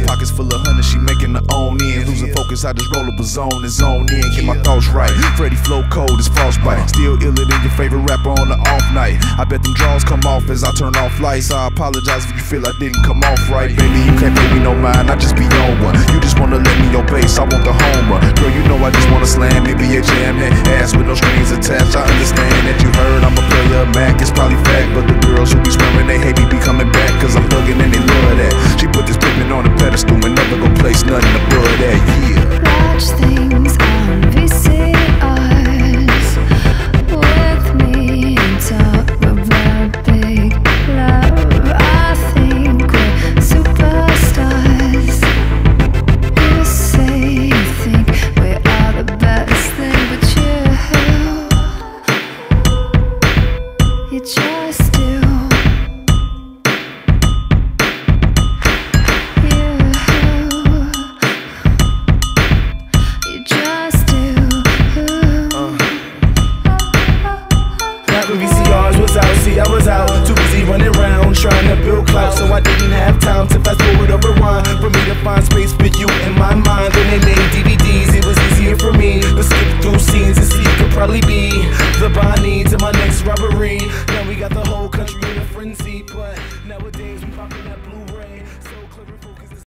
Pockets full of honey, she making her own ends. Losing focus, I just roll up a zone and zone in. Get my thoughts right. Freddie flow cold as frostbite. Still iller than your favorite rapper on the off night. I bet them draws come off as I turn off lights. I apologize if you feel I didn't come off right. Baby, you can't pay me no mind, I just be on one. You just wanna let me your base, I want the home run. Girl, you know I just wanna slam, maybe a jam head ass with no strings attached. I understand that you heard I'm a player, Mac, it's probably fact. But the girls who be swearing they hate me be coming back, cause I'm thugging and they love that. She put this pigment on a pedestal and never gon' place nothing above that, yeah. Watch things on VCRs with me and talk about big love. I think we're superstars. You say you think we are the best thing, but you just do. I was out, too busy running around trying to build clout, so I didn't have time to fast forward over